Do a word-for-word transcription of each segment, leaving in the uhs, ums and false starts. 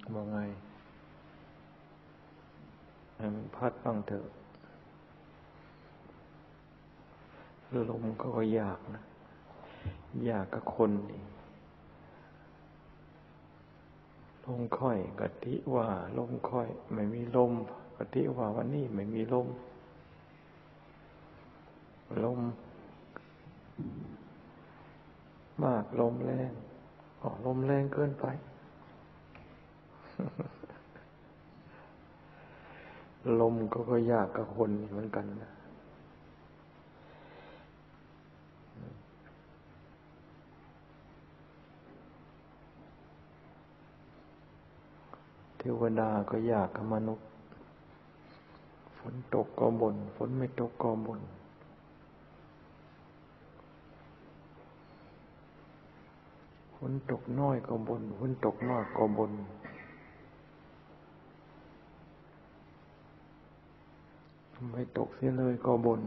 ว่าไงให้มันพัดบ้างเถอะลมก็อยากนะอยากกับคนนี่ลมค่อยกะทิว่าลมค่อยไม่มีลมกะทิว่าวันนี้ไม่มีลมลมมากลมแรงอ๋อลมแรงเกินไปลมก็ก็ยากกับคนเหมือนกันนะเทวดาก็ยากกับมนุษย์ฝนตกก็บ่นฝนไม่ตกก็บ่นฝนตกน้อยก็บ่นฝนตกมากก็บ่นไม่ตกเสียเลยก็บ่น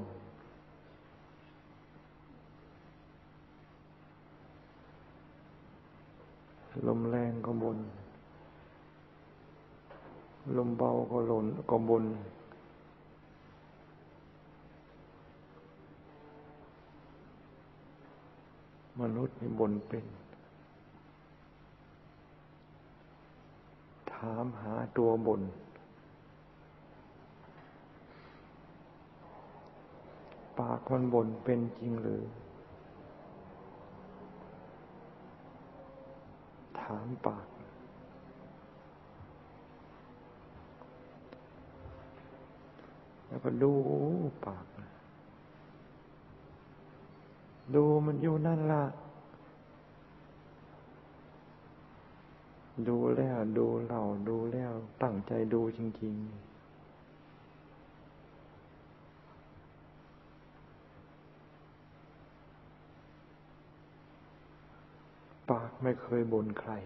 ลมแรงก็บ่นลมเบาก็หล่นก็บ่นมนุษย์นี่บ่นเป็นถามหาตัวบ่นปากมันบ่นเป็นจริงหรือถามปากแล้วก็ดูปากดูมันอยู่นั่นล่ะดูแล้วดูเล่าดูแล้วตั้งใจดูจริงๆปากไม่เคยบ่นใคร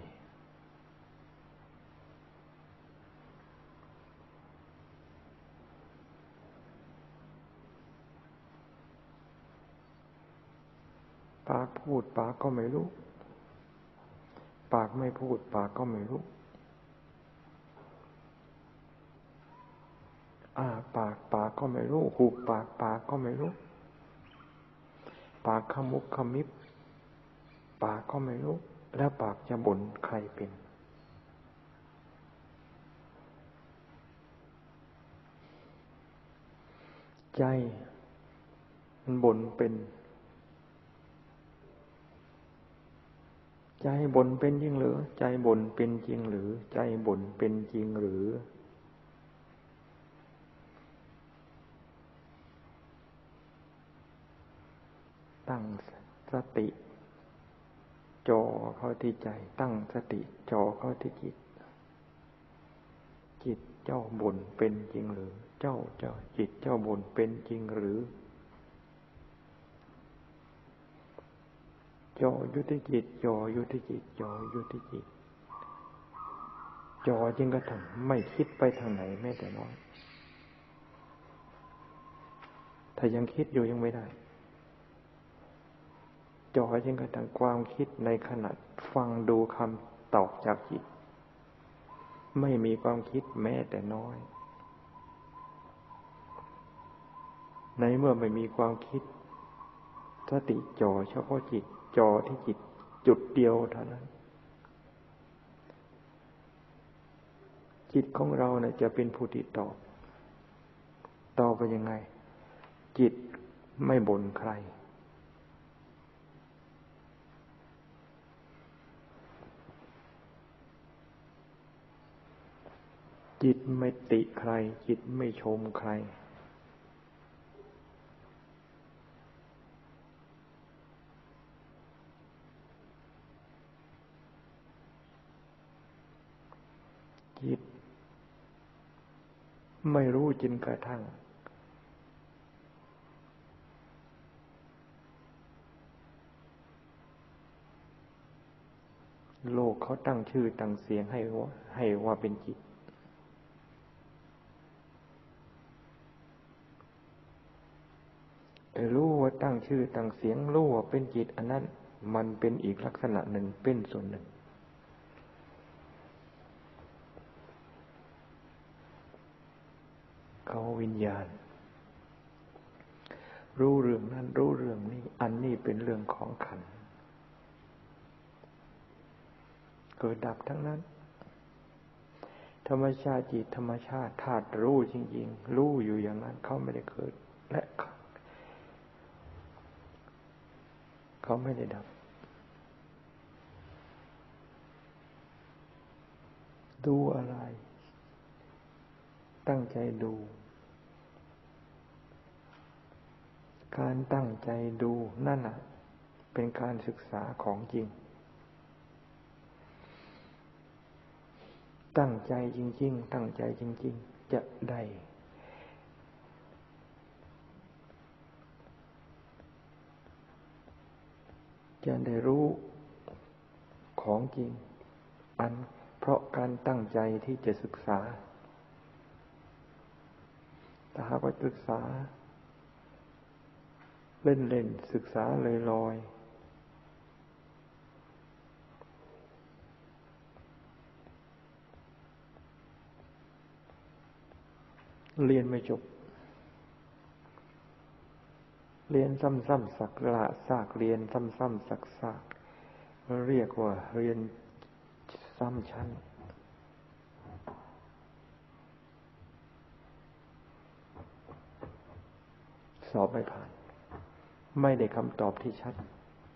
ปากพูดปากก็ไม่รู้ปากไม่พูดปากก็ไม่รู้อ้าปากปากก็ไม่รู้หุบปากปากก็ไม่รู้ปากขมุบขมิบปากก็ไม่รู้แล้วปากจะบ่นใครเป็นใจมันบ่นเป็นใจบ่นเป็นจริงหรือใจบ่นเป็นจริงหรือใจบ่นเป็นจริงหรือตั้งสติจ่อเข้าที่ใจตั้งสติจ่อเข้าที่จิตจิตเจ้าบ่นเป็นจริงหรือเจ้าเจ้าจิตเจ้าบ่นเป็นจริงหรือจ่ออยู่ที่จิตจ่ออยู่ที่จิตจ่ออยู่ที่จิตจ่อจริงกระทั่งไม่คิดไปทางไหนแม้แต่น้อยถ้ายังคิดอยู่ยังไม่ได้จ่อจริงกระทั่งความคิดในขณะฟังดูคำตอบจากจิตไม่มีความคิดแม้แต่น้อยในเมื่อไม่มีความคิดสติจ่อเฉพาะจิตจ่อที่จิตจุดเดียวเท่านั้นจิตของเราเนี่ยจะเป็นผู้ที่ตอบตอบไปยังไงจิตไม่บ่นใครจิตไม่ติใครจิตไม่ชมใครจิตไม่รู้จนกระทั่งโลกเขาตั้งชื่อตั้งเสียงให้ว่าให้ว่าเป็นจิตแต่รู้ว่าตั้งชื่อตั้งเสียงรู้ว่าเป็นจิตอันนั้นมันเป็นอีกลักษณะหนึ่งเป็นส่วนหนึ่งเขาวิญญาณรู้เรื่องนั้นรู้เรื่องนี้อันนี้เป็นเรื่องของขันธ์เกิดดับทั้งนั้นธรรมชาติจิตธรรมชาติธาตุรู้จริงๆรู้อยู่อย่างนั้นเขาไม่ได้เกิดและเขาไม่ได้ดับดูอะไรตั้งใจดูการตั้งใจดูนั่นน่ะเป็นการศึกษาของจริงตั้งใจจริงๆตั้งใจจริงๆจะได้จะได้รู้ของจริงอันเพราะการตั้งใจที่จะศึกษาถ้าหากว่าศึกษาเล่นๆศึกษาลอยๆเรียนไม่จบเรียนซ้ำๆสักละซากเรียนซ้ำๆสักซากเรียกว่าเรียนซ้ำชั้นสอบไม่ผ่านไม่ได้คำตอบที่ชัด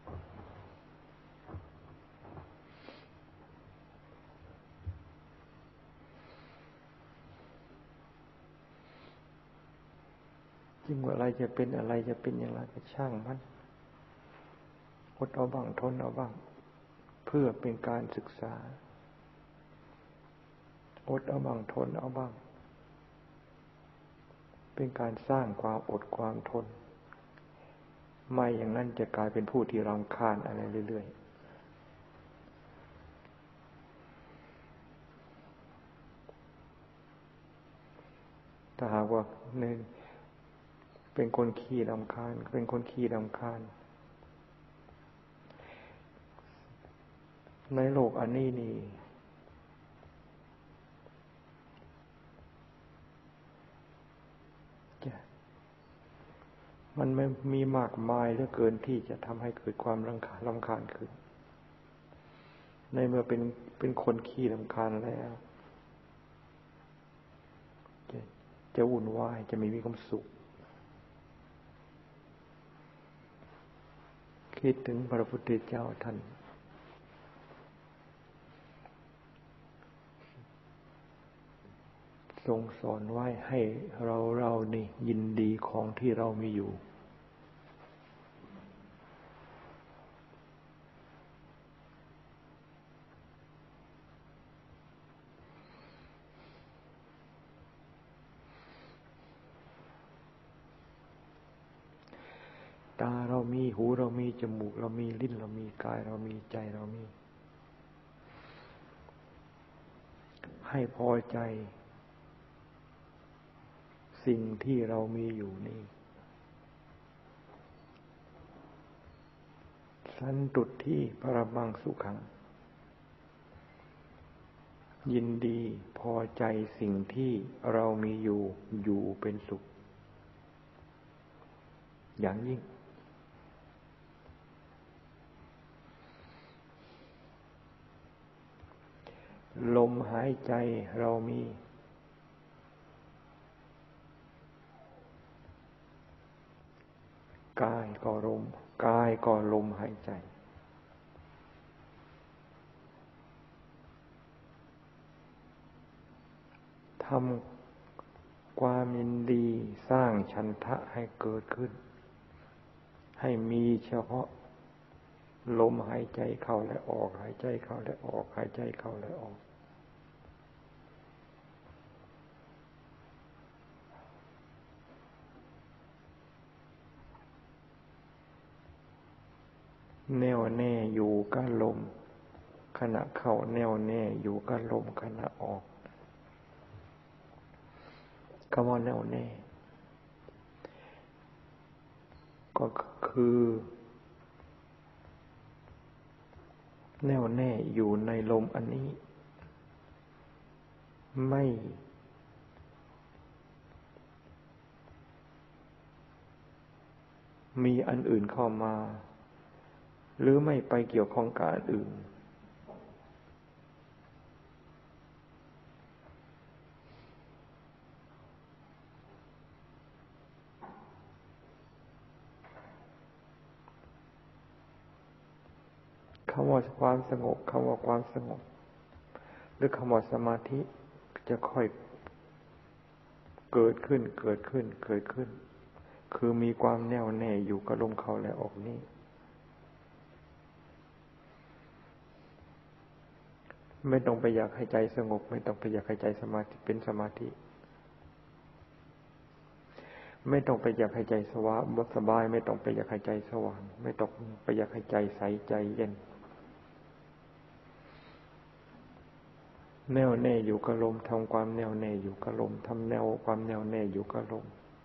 จริงว่าอะไรจะเป็นอะไรจะเป็นอย่างไรก็ช่างมันอดเอาบ้างทนเอาบ้างเพื่อเป็นการศึกษาอดเอาบ้างทนเอาบ้างเป็นการสร้างความอดความทนไม่อย่างนั้นจะกลายเป็นผู้ที่รำคาญอะไรเรื่อยๆถ้าหากว่าหนึ่งเป็นคนขี้รำคาญเป็นคนขี้รำคาญในโลกอันนี้นี่มันไม่มีมากมายเหลือเกินที่จะทำให้เกิดความรำคาญรำคาญขึ้นในเมื่อเป็นเป็นคนขี้รำคาญแล้วจะจะวุ่นวายจะไม่มีความสุขคิดถึงพระพุทธเจ้าท่านทรงสอนไว้ให้เราเรานี่ยินดีของที่เรามีอยู่ตาเรามีหูเรามีจมูกเรามีลิ้นเรามีกายเรามีใจเรามีให้พอใจสิ่งที่เรามีอยู่นี่สันตุทิปรมังสุขังยินดีพอใจสิ่งที่เรามีอยู่อยู่เป็นสุขอย่างยิ่งลมหายใจเรามีกายก็ลมกายก็ลมหายใจทำความยินดีสร้างฉันทะให้เกิดขึ้นให้มีเฉพาะลมหายใจเข้าและออกหายใจเข้าและออกหายใจเข้าและออกแน่วแน่อยู่กับลมขณะเข้าแน่วแน่อยู่กับลมขณะออกคำว่าแน่วแน่ก็คือแน่วแน่อยู่ในลมอันนี้ไม่มีอันอื่นเข้ามาหรือไม่ไปเกี่ยวข้องกับอันอื่นคำว่าความสงบคำว่าความสงบหรือคำว่าสมาธิจะค่อยเกิดขึ้นเกิดขึ้นเกิดขึ้นคือมีความแน่วแน่อยู่กับลมเข้าและออกนี้ไม่ต้องไปอยากให้ใจสงบไม่ต้องไปอยากให้ใจสมาธิเป็นสมาธิไม่ต้องไปอยากให้ใจสว่างสบายไม่ต้องไปอยากให้ใจสว่างไม่ต้องไปอยากให้ใจใสใจเย็นแน่วแน่อยู่กับลมทำความแน่วแน่อยู่กับลมทำแนวความแน่วแน่อยู่กับลม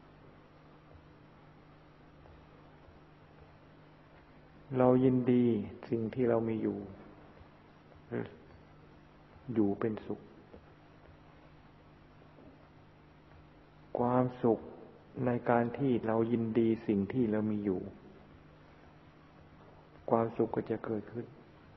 เรายินดีสิ่งที่เรามีอยู่อยู่เป็นสุขความสุขในการที่เรายินดีสิ่งที่เรามีอยู่ความสุขก็จะเกิดขึ้น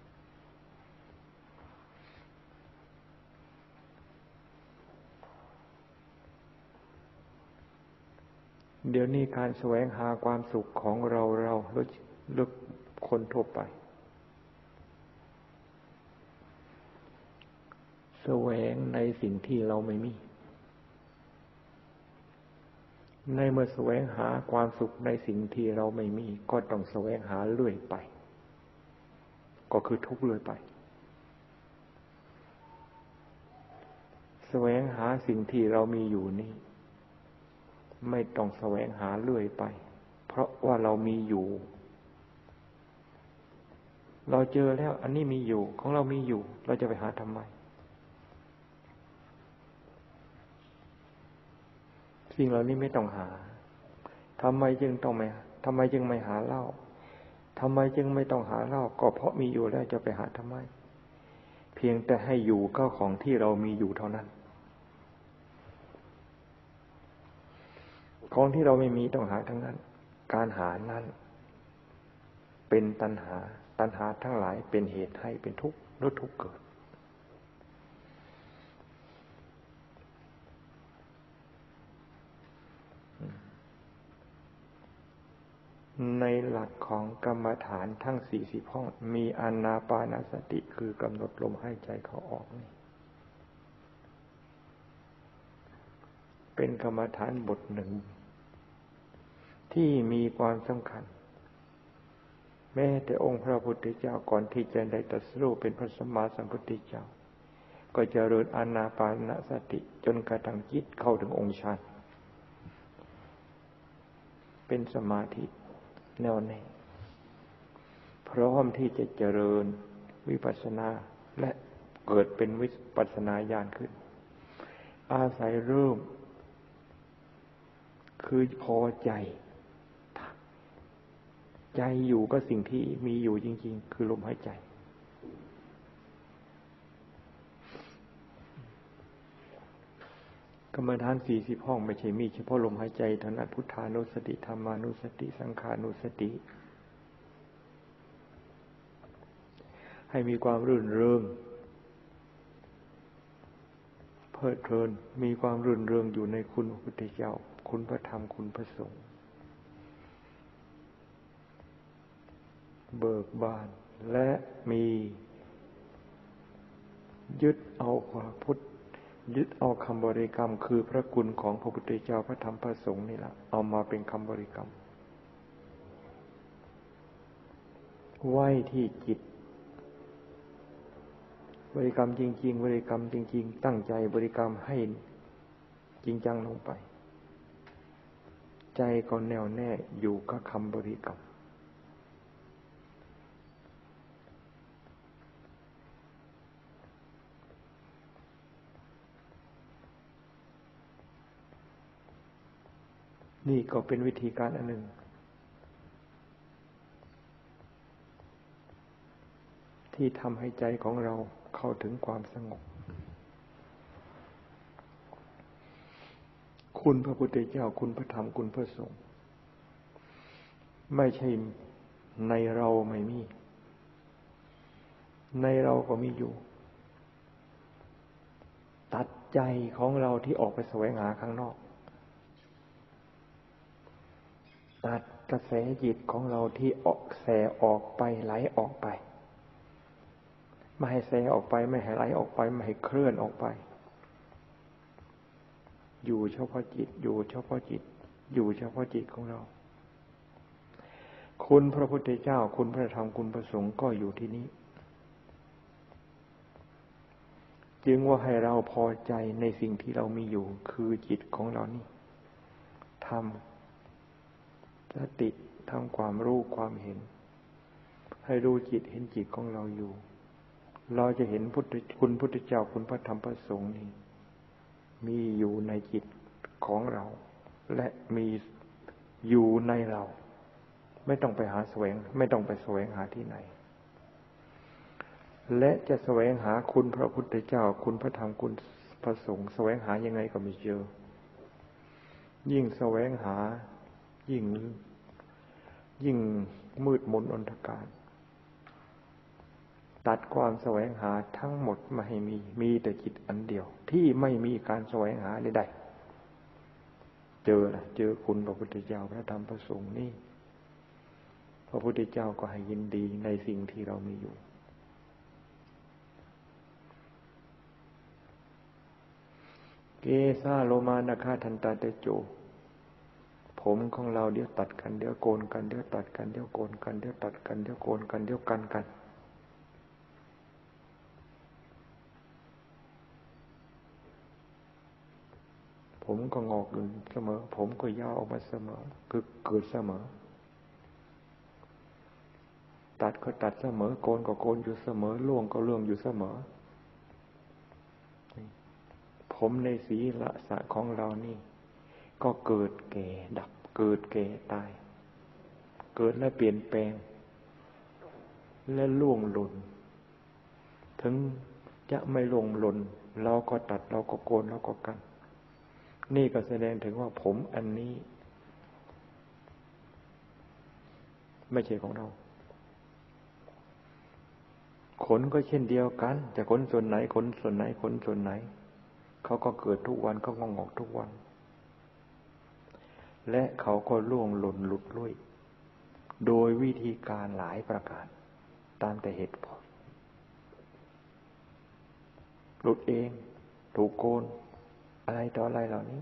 เดี๋ยวนี้การแสวงหาความสุขของเราเราหรือคนทั่วไปแสวงในสิ่งที่เราไม่มีในเมื่อแสวงหาความสุขในสิ่งที่เราไม่มีก็ต้องแสวงหาเรื่อยไปก็คือทุกข์เรื่อยไปแสวงหาสิ่งที่เรามีอยู่นี่ไม่ต้องแสวงหาเรื่อยไปเพราะว่าเรามีอยู่เราเจอแล้วอันนี้มีอยู่ของเรามีอยู่เราจะไปหาทำไมสิ่งเหล่านี้ไม่ต้องหาทำไมจึงต้องไม่ทำไมจึงไม่หาเหล้าทำไมจึงไม่ต้องหาเหล้าก็เพราะมีอยู่แล้วจะไปหาทำไมเพียงแต่ให้อยู่ก็ของที่เรามีอยู่เท่านั้นของที่เราไม่มีต้องหาทั้งนั้นการหานั้นเป็นตัณหาตัณหาทั้งหลายเป็นเหตุให้เป็นทุกข์หรือทุกข์เกิดในหลักของกรรมฐานทั้งสี่สิบห้องมีอานาปานสติคือกำหนดลมหายใจเข้าออกนี่เป็นกรรมฐานบทหนึ่งที่มีความสำคัญแม้แต่องค์พระพุทธเจ้าก่อนที่จะได้ตรัสรู้เป็นพระสัมมาสัมพุทธเจ้าก็เจริญอานาปานสติจนกระทั่งจิตเข้าถึงองค์ฌานเป็นสมาธิแน่วแน่พร้อมที่จะเจริญวิปัสสนาและเกิดเป็นวิปัสสนาญาณขึ้นอาศัยเริ่มคือพอใจใจอยู่ก็สิ่งที่มีอยู่จริงๆคือลมหายใจกรรมฐานสี่สิบห้องไม่ใช่มีเฉพาะลมหายใจเท่านั้นพุทธานุสติธรรมานุสติสังขานุสติให้มีความรื่นเริงเพลิดเพลินมีความรื่นเริงอยู่ในคุณพระพุทธเจ้าคุณพระธรรมคุณพระสงฆ์เบิกบานและมียึดเอาพระพุทธยึดเอาคำบริกรรมคือพระคุณของพระพุทธเจ้าพระธรรมพระสงฆ์นี่แหละเอามาเป็นคำบริกรรมไว้ที่จิตบริกรรมจริงๆบริกรรมจริงๆตั้งใจบริกรรมให้จริงจังลงไปใจก็แน่วแน่อยู่กับคำบริกรรมนี่ก็เป็นวิธีการอันหนึ่งที่ทำให้ใจของเราเข้าถึงความสงบคุณพระพุทธเจ้าคุณพระธรรมคุณพระสงฆ์ไม่ใช่ในเราไม่มีในเราก็มีอยู่ตัดใจของเราที่ออกไปแสวงหาข้างนอกตัดกระแสจิตของเราที่ออกแสออกไปไหลออกไปไม่ให้แสออกไปไม่ให้ไหลออกไปไม่ให้เคลื่อนออกไปอยู่เฉพาะจิตอยู่เฉพาะจิตอยู่เฉพาะจิตของเราคุณพระพุทธเจ้าคุณพระธรรมคุณพระสงฆ์ก็อยู่ที่นี้จึงว่าให้เราพอใจในสิ่งที่เรามีอยู่คือจิตของเรานี่ทำสติทำความรู้ความเห็นให้รู้จิตเห็นจิตของเราอยู่เราจะเห็นพุทธคุณพุทธเจ้าคุณพระธรรมพระสงฆ์นี่มีอยู่ในจิตของเราและมีอยู่ในเราไม่ต้องไปหาแสวงไม่ต้องไปแสวงหาที่ไหนและจะแสวงหาคุณพระพุทธเจ้าคุณพระธรรมคุณพระสงฆ์แสวงหายังไงก็ไม่เจอยิ่งแสวงหายิ่งยิ่งมืดมนอนทการตัดความแสวงหาทั้งหมดไม่ให้มีมีแต่จิตอันเดียวที่ไม่มีการแสวงหาใดๆเจอนะเจอคุณพระพุทธเจ้าพระธรรมพระสงฆ์นี่พระพุทธเจ้าก็ให้ยินดีในสิ่งที่เรามีอยู่เกสาโลมานาคาทันตาเตโจผมของเราเดี๋ยวตัดกันเดี๋ยวโกนกันเดี๋ยวตัดกันเดี๋ยวโกนกันเดี๋ยวตัดกันเดี๋ยวโกนกันเดี๋ยวกันกันผมก็งอกอยู่เสมอผมก็ยาวออกมาเสมอคือเกิดเสมอตัดก็ตัดเสมอโกนก็โกนอยู่เสมอล่วงก็ล่วงอยู่เสมอผมในศีรษะของเรานี่ก็เกิดแก่ดับเกิดแก่ตายเกิดและเปลี่ยนแปลงและล่วงหล่นถึงจะไม่ล่วงหล่นเราก็ตัดเราก็โกนเราก็กันนี่ก็แสดงถึงว่าผมอันนี้ไม่ใช่ของเราขนก็เช่นเดียวกันจะขนส่วนไหนขนส่วนไหนขนส่วนไหนเขาก็เกิดทุกวันเขาก็งอกทุกวันและเขาก็ล่วงหล่นหลุดลุ่ยโดยวิธีการหลายประการตามแต่เหตุผลหลุดเองถูกโกนอะไรต่ออะไรเหล่านี้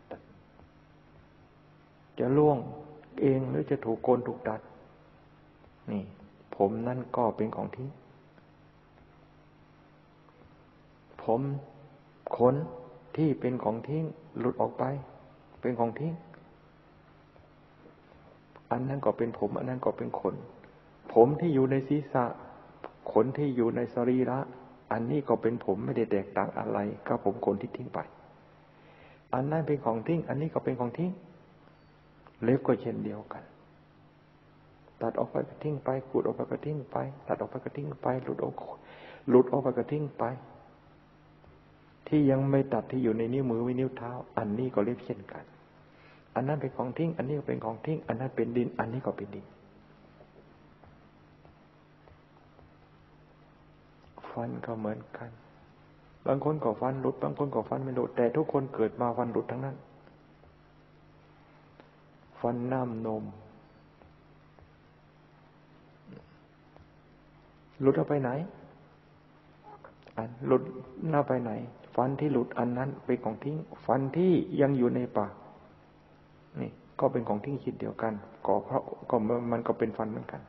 จะล่วงเองหรือจะถูกโกนถูกตัดนี่ผมนั่นก็เป็นของทิ้งผมขนที่เป็นของทิ้งหลุดออกไปเป็นของทิ้งอันนั้นก็เป็นผมอันนั้นก็เป็นขนผมที่อยู่ในศีรษะขนที่อยู่ในสรีระอันนี้ก็เป็นผมไม่ได้แตกต่างอะไรกับผมขนที่ทิ้งไปอันนั้นเป็นของทิ้งอันนี้ก็เป็นของทิ้งเล็บก็เช่นเดียวกันตัดออกไปก็ทิ้งไปขูดออกไปก็ทิ้งไปตัดออกไปก็ทิ้งไปหลุดออกหลุดออกไปก็ทิ้งไปที่ยังไม่ตัดที่อยู่ในนิ้วมือไว้นิ้วเท้าอันนี้ก็เล็บเช่นกันอันนั้นเป็นของทิ้งอันนี้ก็เป็นของทิ้งอันนั้นเป็นดินอันนี้ก็เป็นดินฟันก็เหมือนกันบางคนก็ฟันหลุดบางคนก็ฟันไม่หลุดแต่ทุกคนเกิดมาฟันหลุดทั้งนั้นฟันน้ำนมหลุดเอาไปไหนอันหลุดหน้าไปไหนฟันที่หลุดอันนั้นเป็นของทิ้งฟันที่ยังอยู่ในปากนี่ก็เป็นของทิ้งชิ้นเดียวกันก็เพราะก็มันก็เป็นฟันเหมือนกัน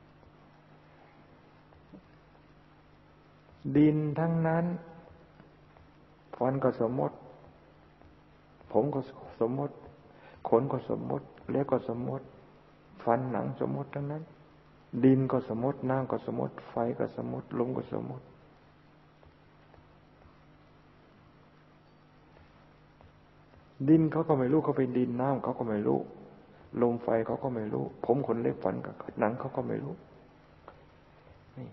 ดินทั้งนั้นฟันก็สมมติผมก็สมมติขนก็สมมติเล็บก็สมมติฟันหนังสมมติทั้งนั้นดินก็สมมติน้ำก็สมมติไฟก็สมมติลมก็สมมติดินเขาก็ไม่รู้เขาเป็นดินน้ำเขาก็ไม่รู้ลมไฟเขาก็ไม่รู้ผมขนเล็บฟันกับหนังเขาก็ไม่รู้นี่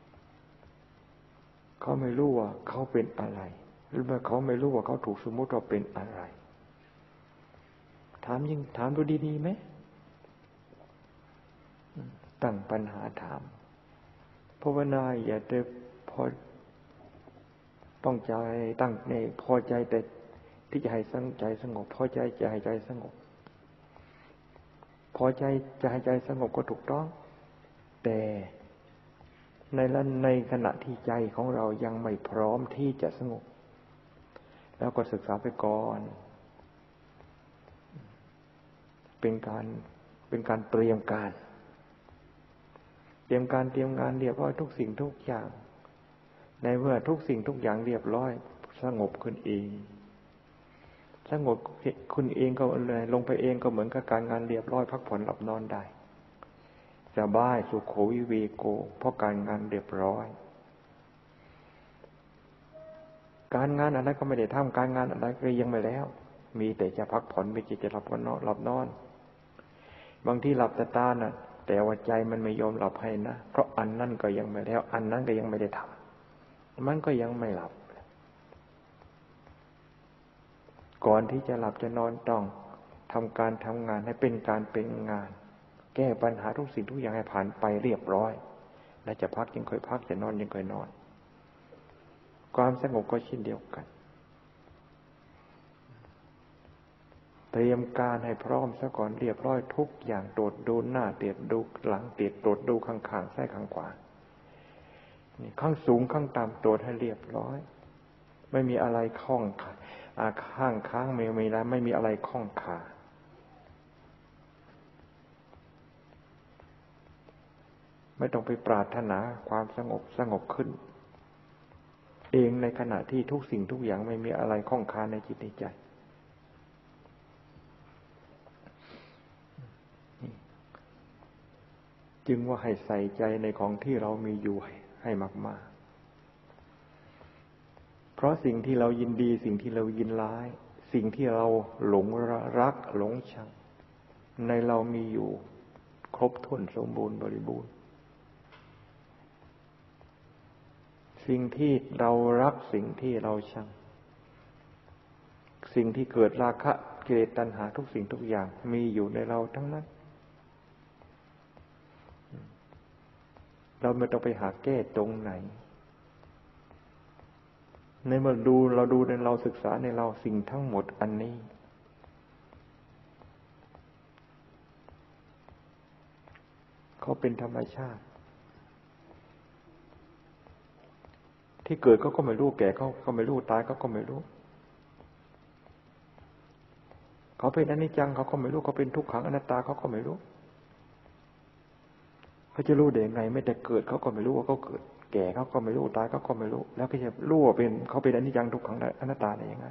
เขาไม่รู้ว่าเขาเป็นอะไรหรือว่าเขาไม่รู้ว่าเขาถูกสมมติว่าเป็นอะไรถามยิ่งถามดูดีๆไหมตั้งปัญหาถามภาวนาอย่าได้พอต้องใจตั้งในพอใจแต่ที่จะให้ใจสงบพอใจจะให้ใจสงบพอใจจะให้ใจสงบก็ถูกต้องแต่ในละในขณะที่ใจของเรายังไม่พร้อมที่จะสงบแล้วก็ศึกษาไปก่อนเป็นการเป็นการเตรียมการเตรียมการเตรียมงานเรียบร้อยทุกสิ่งทุกอย่างในเมื่อทุกสิ่งทุกอย่างเรียบร้อยสงบขึ้นเองสงบคุณเองก็เลยลงไปเองก็เหมือนกับการงานเรียบร้อยพักผ่อนหลับนอนได้สบายสุขโขวิเวโกเพราะการงานเรียบร้อยการงานอะไรก็ไม่ได้ทำการงานอะไรก็ยังไม่แล้วมีแต่จะพักผ่อนมีแต่จะหลับนอนหลับนอนบางทีหลับตาน่ะแต่ว่าใจมันไม่ยอมหลับให้นะเพราะอันนั้นก็ยังไม่แล้วอันนั้นก็ยังไม่ได้ทำมันก็ยังไม่หลับก่อนที่จะหลับจะนอนต้องทำการทำงานให้เป็นการเป็นงานแก้ปัญหาทุกสิ่งทุกอย่างให้ผ่านไปเรียบร้อยและจะพักยังค่อยพักจะนอนยังค่อยนอนความสงบก็เช่นเดียวกันเตรียมการให้พร้อมซะก่อนเรียบร้อยทุกอย่างตรวจดูหน้าเตรียมดูหลังเตรียมตรวจดูข้างๆซ้ายข้างขวานี่ข้างสูงข้างต่ำตรวจให้เรียบร้อยไม่มีอะไรข้องอาข้างค้างไม่มีแล้วไม่มีอะไรข้องขาไม่ต้องไปปรารถนาความสงบสงบขึ้นเองในขณะที่ทุกสิ่งทุกอย่างไม่มีอะไรข้องคาในจิตในใจจึงว่าให้ใส่ใจในของที่เรามีอยู่ให้มากๆเพราะสิ่งที่เรายินดีสิ่งที่เรายินร้ายสิ่งที่เราหลงรักหลงชังในเรามีอยู่ครบถ้วนสมบูรณ์บริบูรณ์สิ่งที่เรารักสิ่งที่เราชังสิ่งที่เกิดราคะกิเลสตัณหาทุกสิ่งทุกอย่างมีอยู่ในเราทั้งนั้นเราไม่ต้องไปหาแก้ตรงไหนในเมื่อดูเราดูในเราศึกษาในเราสิ่งทั้งหมดอันนี้เขาเป็นธรรมชาติที่เกิดเขาก็ไม่รู้แก่เขาก็ไม่รู้ตายเขาก็ไม่รู้เขาเป็นอนิจจังเขาก็ไม่รู้เขาเป็นทุกขังอนัตตาเขาก็ไม่รู้เขาจะรู้ได้ยังไงไม่แต่เกิดเขาก็ไม่รู้ว่าเขาเกิดแก่เขาก็ไม่รู้ตายเขาก็ไม่รู้แล้วก็จะรู้ว่าเป็นเขาเป็นอนิจจังทุกขังอนัตตาได้ยังไง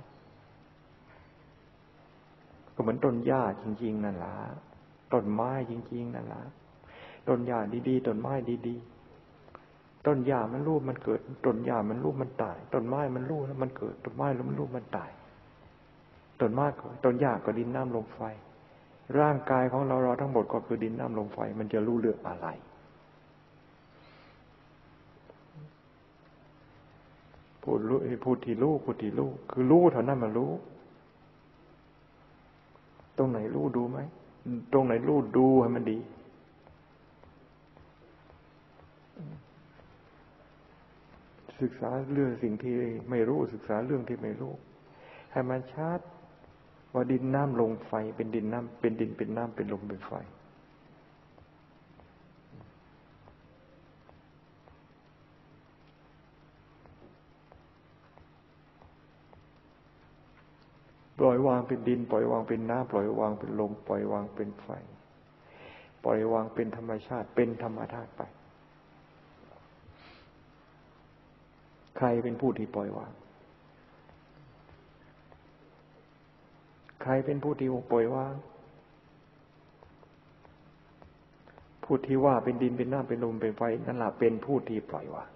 ก็เหมือนต้นหญ้าจริงๆนั่นล่ะต้นไม้จริงๆนั่นล่ะต้นหญ้าดีๆต้นไม้ดีๆต้นหญ้ามันรู้มันเกิดต้นหญ้ามันรู้มันตายต้นไม้มันรู้แล้วมันเกิดต้นไม้แล้วมันรู้มันตายต้นไม้ก็ต้นหญ้าก็ดินน้ำลมไฟร่างกายของเราเราทั้งหมดก็คือดินน้ำลมไฟมันจะรู้เรื่องอะไรพูดรู้พูดที่รู้พูดที่รู้คือรู้เท่านั้นมันรู้ตรงไหนรู้ดูไหมตรงไหนรู้ดูให้มันดีศึกษาเรื่องสิ่งที่ไม่รู้ศึกษาเรื่องที่ไม่รู้ให้มันชัดว่าดินน้ำลมไฟเป็นดินน้ำเป็นดินเป็นน้ำเป็นลมเป็นไฟปล่อยวางเป็นดินปล่อยวางเป็นน้ำปล่อยวางเป็นลมปล่อยวางเป็นไฟปล่อยวางเป็นธรรมชาติเป็นธรรมธาตุไปใครเป็นผู้ที่ปล่อยวางใครเป็นผู้ที่ปล่อยวางผู้ที่ว่าเป็นดินเป็นน้ำเป็นลมเป็นไฟนั่นแหละเป็นผู้ที่ปล่อยวาง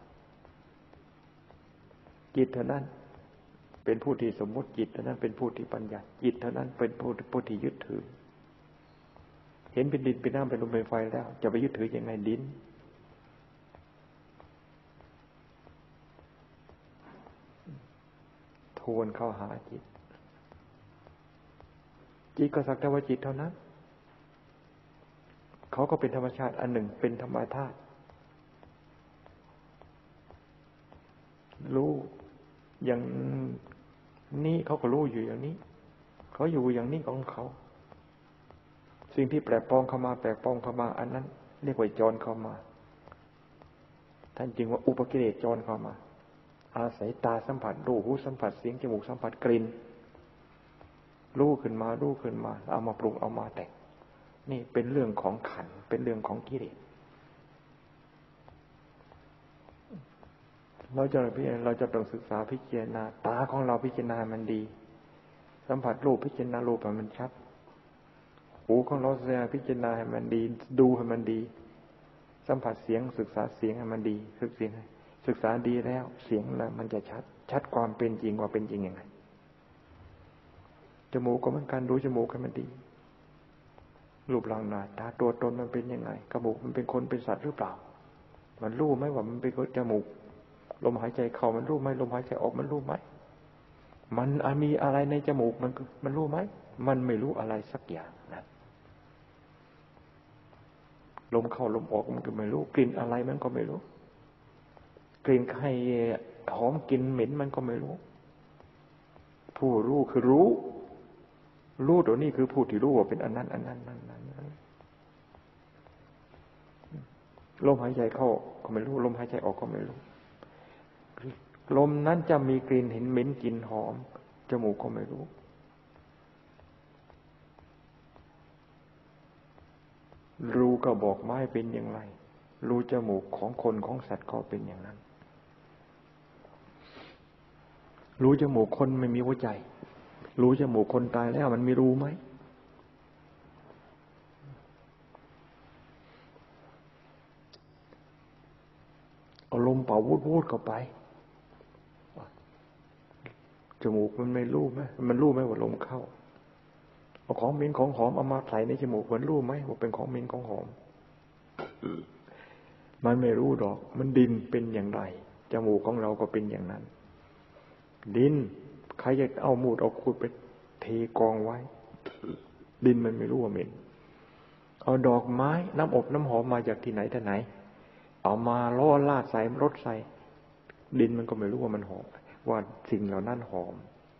จิตเท่านั้นเป็นผู้ที่สมมติจิตเท่านั้นเป็นผู้ที่ปัญญาจิตเท่านั้นเป็นผู้ผู้ที่ยึดถือเห็นเป็นดินเป็นน้ำเป็นลมเป็นไฟแล้วจะไปยึดถือยังไงดินทวนเข้าหาจิตจิตก็สักแต่ว่าจิตเท่านั้นเขาก็เป็นธรรมชาติอันหนึ่งเป็นธรรมธาตุรู้อย่างนี้เขาก็รู้อยู่อย่างนี้เขาอยู่อย่างนี้ของเขาสิ่งที่แปลกปลอมเข้ามาแปลกปลอมเข้ามาอันนั้นเรียกว่าจรเข้ามาท่านจึงว่าอุปกิเลสจรเข้ามาอาศัยตาสัมผัสรูปหูสัมผัสเสียงจมูกสัมผัสกลิ่นรู้ขึ้นมารู้ขึ้นมาเอามาปรุงเอามาแต่งนี่เป็นเรื่องของขันธ์เป็นเรื่องของกิเลสเราจะพิจารณาเราจะต้องศึกษาพิจารณาตาของเราพิจารณามันดีสัมผัสรูปพิจารณารูปให้มันชัดหูของเราพิจารณาให้มันดีดูให้มันดีสัมผัสเสียงศึกษาเสียงให้มันดีศึกเสียงศึกษาดีแล้วเสียงนั้นมันจะชัดชัดความเป็นจริงว่าเป็นจริงยังไงจมูกก็เหมือนกันดูจมูกให้มันดีรูปร่างหน้าตาตัวตนมันเป็นยังไงจมูกมันเป็นคนเป็นสัตว์หรือเปล่ามันรู้ไหมว่ามันเป็นจมูกลมหายใจเข้ามันรู้ไหมลมหายใจออกมันรู้ไหมมันมีอะไรในจมูกมันมันรู้ไหมมันไม่รู้อะไรสักอย่างนะลมเข้าลมออกมันก็ไม่รู้กลิ่นอะไรมันก็ไม่รู้กลิ่นใครหอมกลิ่นเหม็นมันก็ไม่รู้ผู้รู้คือรู้รู้ตัวนี้คือผู้ที่รู้ว่าเป็นอันนั้นอันนั้นนั้นนั้นลมหายใจเข้าก็ไม่รู้ลมหายใจออกก็ไม่รู้ลมนั้นจะมีกลิ่นเห็นเหม็นกลิ่นหอมจมูกก็ไม่รู้รู้ก็บอกไม้เป็นอย่างไรรู้จมูกของคนของสัตว์ก็เป็นอย่างนั้นรู้จมูกคนไม่มีหัวใจรู้จมูกคนตายแล้วมันมีรูไหมเอาลมเป่าวูดๆเข้าไปจมูกมันไม่รู้ไหมมันรู้ไหมว่าลมเข้าเอาของเหม็นของหอมเอามาใส่ในจมูกมันรู้ไหมว่าเป็นของเหม็นของหอมมันไม่รู้ดอกมันดินเป็นอย่างไรจมูกของเราก็เป็นอย่างนั้นดินใครจะเอามูดเอาขุดไปเทกองไว้ดินมันไม่รู้ว่าเหม็นเอาดอกไม้น้ำอบน้ำหอมมาจากที่ไหนที่ไหนเอามาล่อลาดใส่รถใส่ดินมันก็ไม่รู้ว่ามันหอมว่าสิ่งเหล่านั้นหอม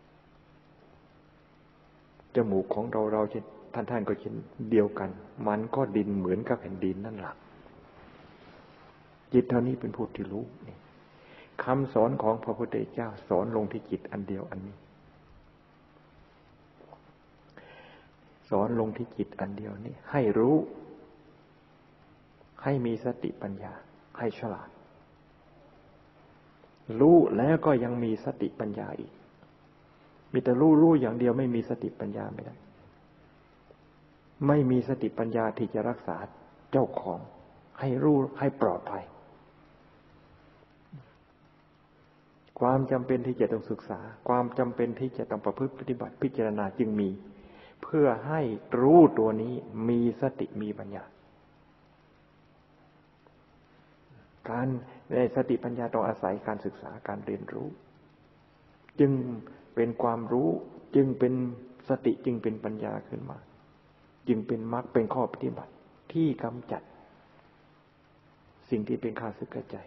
จมูกของเราเราเช่นท่านท่านก็เช่นเดียวกันมันก็ดินเหมือนกับแผ่นดินนั่นแหละจิตเท่านี้เป็นผู้ที่รู้นี่คำสอนของพระพุทธเจ้าสอนลงที่จิตอันเดียวอันนี้สอนลงที่จิตอันเดียวนี้ให้รู้ให้มีสติปัญญาให้ฉลาดรู้แล้วก็ยังมีสติปัญญาอีกมีแต่รู้รู้อย่างเดียวไม่มีสติปัญญาไม่ได้ไม่มีสติปัญญาที่จะรักษาเจ้าของให้รู้ให้ปลอดภัยความจำเป็นที่จะต้องศึกษาความจำเป็นที่จะต้องประพฤติปฏิบัติพิจารณาจึงมีเพื่อให้รู้ตัวนี้มีสติมีปัญญาการในสติปัญญาต้องอาศัยการศึกษาการเรียนรู้จึงเป็นความรู้จึงเป็นสติจึงเป็นปัญญาขึ้นมาจึงเป็นมรรคเป็นข้อปฏิบัติที่กำจัดสิ่งที่เป็นข้าศึกใจ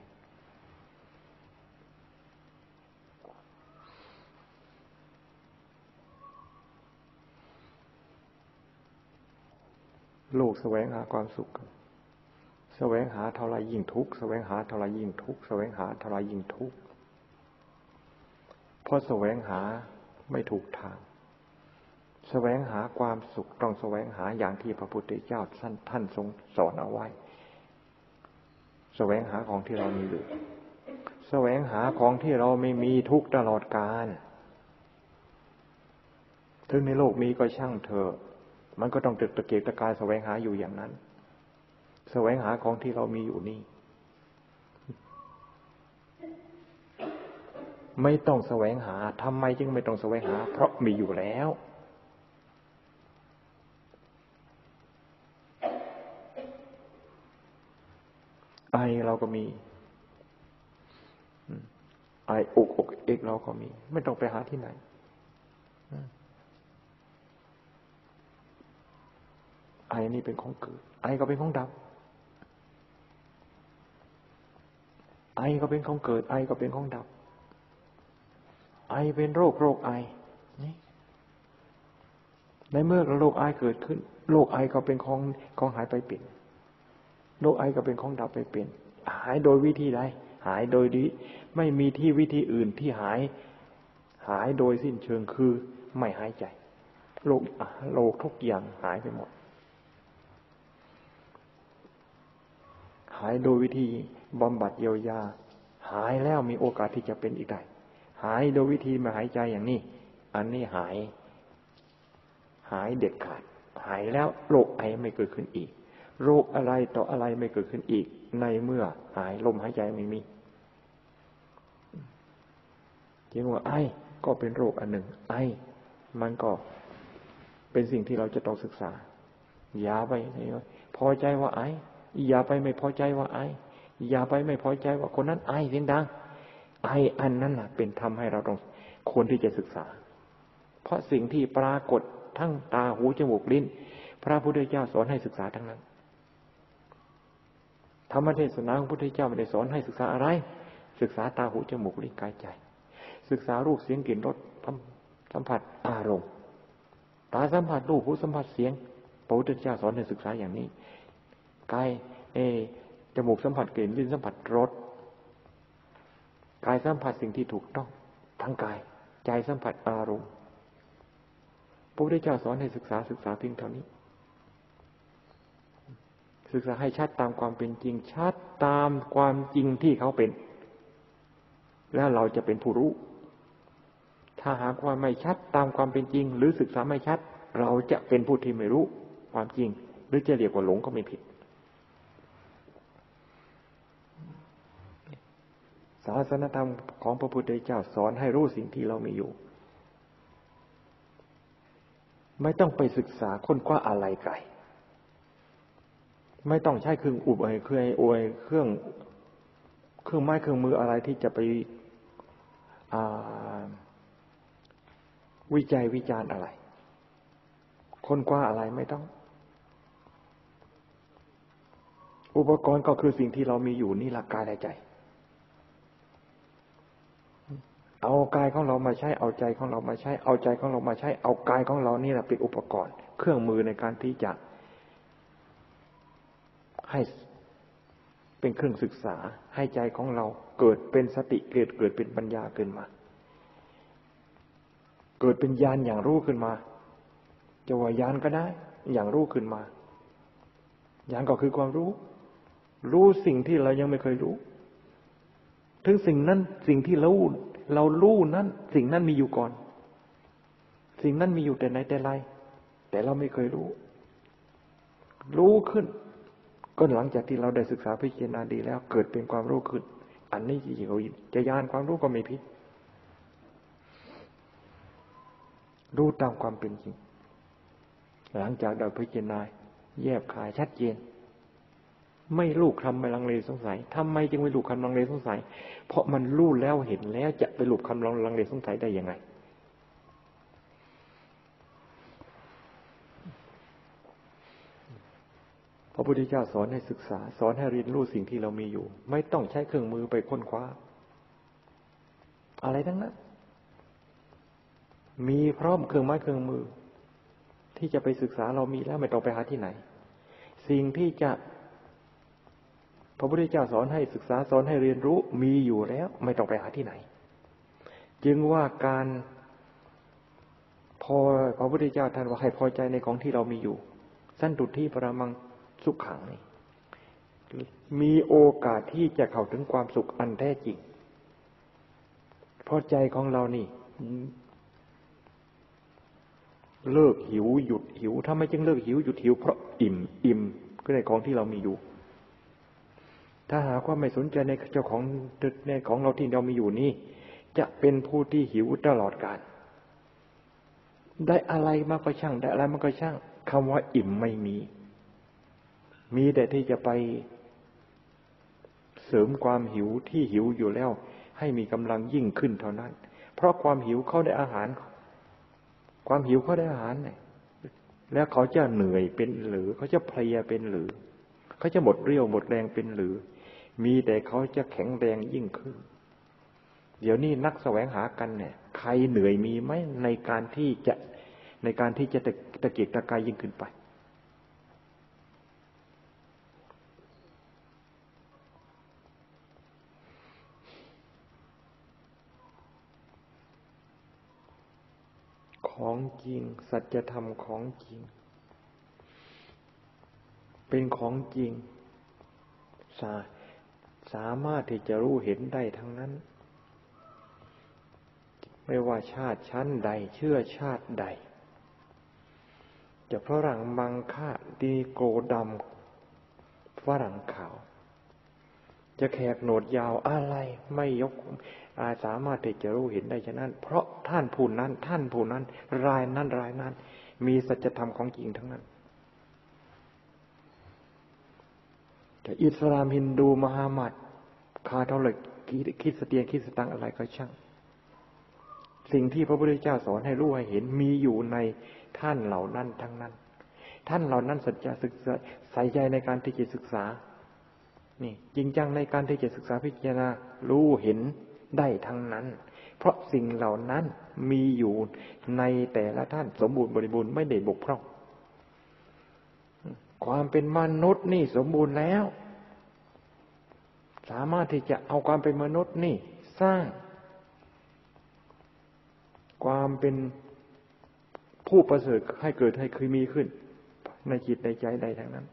โลกแสวงหาความสุขแสวงหาเท่าไรยิ่งทุกข์แสวงหาเท่าไรยิ่งทุกข์แสวงหาเท่าไรยิ่งทุกข์เพราะแสวงหาไม่ถูกทางแสวงหาความสุขต้องแสวงหาอย่างที่พระพุทธเจ้าท่านท่านทรงสอนเอาไว้แสวงหาของที่เรามีอยู่แสวงหาของที่เราไม่มีทุกตลอดกาลถึงในโลกมีก็ช่างเถอะมันก็ต้องตึกตะเกียกตะกายแสวงหาอยู่อย่างนั้นแสวงหาของที่เรามีอยู่นี่ไม่ต้องแสวงหาทำไมจึงไม่ต้องแสวงหาเพราะมีอยู่แล้วไอเราก็มีไออกอกเอกเราก็มีไม่ต้องไปหาที่ไหนไอนี่เป็นของเกิดไอก็เป็นของดับไอก็เป็นของเกิดไอก็เป็นของดับไอเป็นโรคโรคไอนี่ในเมื่อโรคไอเกิดขึ้นโรคไอก็เป็นของของหายไปเป็นโรคไอก็เป็นของดับไปเป็นหายโดยวิธีใดหายโดยนี้ไม่มีที่วิธีอื่นที่หายหายโดยสิ้นเชิงคือไม่หายใจโรคโรคทุกอย่างหายไปหมดหายโดยวิธีบำบัดเยียวยาหายแล้วมีโอกาสที่จะเป็นอีกได้หายโดยวิธีมาหายใจอย่างนี้อันนี้หายหายเด็ดขาดหายแล้วโรคไอไม่เกิดขึ้นอีกโรคอะไรต่ออะไรไม่เกิดขึ้นอีกในเมื่อหายลมหายใจไม่มีจริงว่าไอก็เป็นโรคอันหนึ่งไอมันก็เป็นสิ่งที่เราจะต้องศึกษาอย่าไปพอใจว่าไออย่าไปไม่พอใจว่าไออย่าไปไม่พอใจว่าคนนั้นไอเสียงดังไออันนั้นน่ะเป็นทำให้เราต้องควรที่จะศึกษาเพราะสิ่งที่ปรากฏทั้งตาหูจมูกลิ้นพระพุทธเจ้าสอนให้ศึกษาทั้งนั้นธรรมเทศนาของพระพุทธเจ้าไม่ได้สอนให้ศึกษาอะไรศึกษาตาหูจมูกลิ้นกายใจศึกษารูปเสียงกลิ่นรสสัมผัสอารมณ์ตาสัมผัสรูปหูสัมผัสเสียงพระพุทธเจ้าสอนให้ศึกษาอย่างนี้กายเอจมูกสัมผัสกลิ่นลิ้นสัมผัสรสกายสัมผัสสิ่งที่ถูกต้องทั้งกายใจสัมผัสอารมณ์พระพุทธเจ้าสอนให้ศึกษาศึกษาเพียงเท่านี้ศึกษาให้ชัดตามความเป็นจริงชัดตามความจริงที่เขาเป็นแล้วเราจะเป็นผู้รู้ถ้าหากว่าไม่ชัดตามความเป็นจริงหรือศึกษาไม่ชัดเราจะเป็นผู้ที่ไม่รู้ความจริงหรือจะเรียกว่าหลงก็ไม่ผิดศาสนธรรมของพระพุทธเจ้าสอนให้รู้สิ่งที่เรามีอยู่ไม่ต้องไปศึกษาค้นคว้าอะไรไกลไม่ต้องใช้เครื่องอุบอะไรเครื่องโอยเครื่องเครื่องไม้เครื่องมืออะไรที่จะไปวิจัยวิจารณ์อะไรค้นคว้าอะไรไม่ต้องอุปกรณ์ก็คือสิ่งที่เรามีอยู่นี่หลักกายและใจเอากายของเรามาใช้เอาใจของเรามาใช้เอาใจของเรามาใช้เอากายของเรานี่แหละเป็นอุปกรณ์เครื่องมือในการที่จะให้เป็นเครื่องศึกษาให้ใจของเราเกิดเป็นสติเกิดเกิดเป็นปัญญาขึ้นมาเกิดเป็นญาณอย่างรู้ขึ้นมาจะว่าญาณก็ได้อย่างรู้ขึ้นมาญาณก็คือความรู้รู้สิ่งที่เรายังไม่เคยรู้ถึงสิ่งนั้นสิ่งที่เราเรารู้นั้นสิ่งนั้นมีอยู่ก่อนสิ่งนั้นมีอยู่แต่ไหนแต่ไรแต่เราไม่เคยรู้รู้ขึ้นก็หลังจากที่เราได้ศึกษาพิจารณาดีแล้วเกิดเป็นความรู้ขึ้นอันนี้จะญาณความรู้ก็ไม่ผิดรู้ตามความเป็นจริงหลังจากได้พิจารณาแยบคายชัดเจนไม่ลูกคำไม่ลังเลสงสัยทำไมจึงไม่ลูกคำลังเลสงสัยเพราะมันรู้แล้วเห็นแล้วจะไปลูกคำลังเลสงสัยได้ยังไงพระพุทธเจ้าสอนให้ศึกษาสอนให้เรียนรู้สิ่งที่เรามีอยู่ไม่ต้องใช้เครื่องมือไปค้นคว้าอะไรทั้งนั้นมีพร้อมเครื่องไม้เครื่องมือที่จะไปศึกษาเรามีแล้วไม่ต้องไปหาที่ไหนสิ่งที่จะพระพุทธเจ้าสอนให้ศึกษาสอนให้เรียนรู้มีอยู่แล้วไม่ต้องไปหาที่ไหนจึงว่าการพอพระพุทธเจ้าท่านว่าให้พอใจในของที่เรามีอยู่สันตุทิปรมังสุขขังนี่มีโอกาสที่จะเข้าถึงความสุขอันแท้จริงเพราะใจของเรานี่เลิกหิวหยุดหิวถ้าไม่จึงเลิกหิวหยุดหิวเพราะอิ่มอิ่มก็ในของที่เรามีอยู่ถ้าหากว่าไม่สนใจในเจ้าของในของเราที่เรามีอยู่นี่จะเป็นผู้ที่หิวตลอดกาลได้อะไรมาก็ช่างได้อะไรมาก็ช่างคำว่าอิ่มไม่มีมีแต่ที่จะไปเสริมความหิวที่หิวอยู่แล้วให้มีกำลังยิ่งขึ้นเท่านั้นเพราะความหิวเข้าได้อาหารความหิวเข้าได้อาหารเนี่ยแล้วเขาจะเหนื่อยเป็นหรือเขาจะเพลียเป็นหรือเขาจะหมดเรี่ยวหมดแรงเป็นหรือมีแต่เขาจะแข็งแรงยิ่งขึ้นเดี๋ยวนี้นักแสวงหากันเนี่ยใครเหนื่อยมีไหมในการที่จะในการที่จะตะเกียกตะกายยิ่งขึ้นไปของจริงสัจธรรมของจริงเป็นของจริงสาสามารถที่จะรู้เห็นได้ทั้งนั้นไม่ว่าชาติชั้นใดเชื้อชาติใดจะฝรั่งมังค่าดีโกดำฝรั่งขาวจะแขกโหนดยาวอะไรไม่ยกอาสามารถที่จะรู้เห็นได้ฉะนั้นเพราะท่านผู้นั้นท่านผู้นั้นรายนั้นรายนั้นมีสัจธรรมของจริงทั้งนั้นจะอิสลามฮินดูมหามัดคาทอลิกคริสเตียนคริสตังอะไรก็ช่างสิ่งที่พระพุทธเจ้าสอนให้รู้ให้เห็นมีอยู่ในท่านเหล่านั้นทั้งนั้นท่านเหล่านั้นสัจจะศึกษาใส่ใจในการที่จะศึกษานี่จริงจังในการที่จะศึกษาพิจารณารู้เห็นได้ทั้งนั้นเพราะสิ่งเหล่านั้นมีอยู่ในแต่ละท่านสมบูรณ์บริบูรณ์ไม่ได้บกพร่องความเป็นมนุษย์นี่สมบูรณ์แล้วสามารถที่จะเอาความเป็นมนุษย์นี่สร้างความเป็นผู้ประเสริฐให้เกิดให้เคยมีขึ้นในจิตในใจใดทั้งนั้น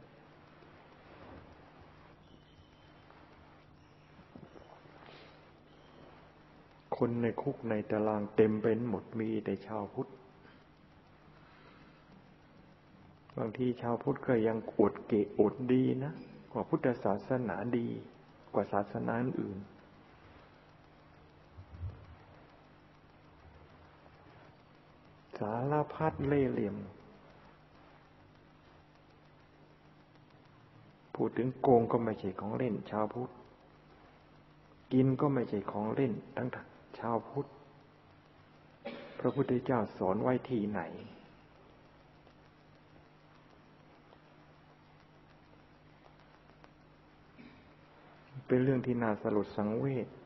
คนในคุกในตารางเต็มเป็นหมดมีแต่ชาวพุทธบางทีชาวพุทธก็ยังอวดเก๋อวดดีนะกว่าพุทธศาสนาดีกว่าศาสนาอื่นสารพัดเล่ห์เหลี่ยมพูดถึงโกงก็ไม่ใช่ของเล่นชาวพุทธกินก็ไม่ใช่ของเล่นทั้งชาวพุทธพระพุทธเจ้าสอนไว้ที่ไหนเป็นเรื่องที่น่าสลดสังเวช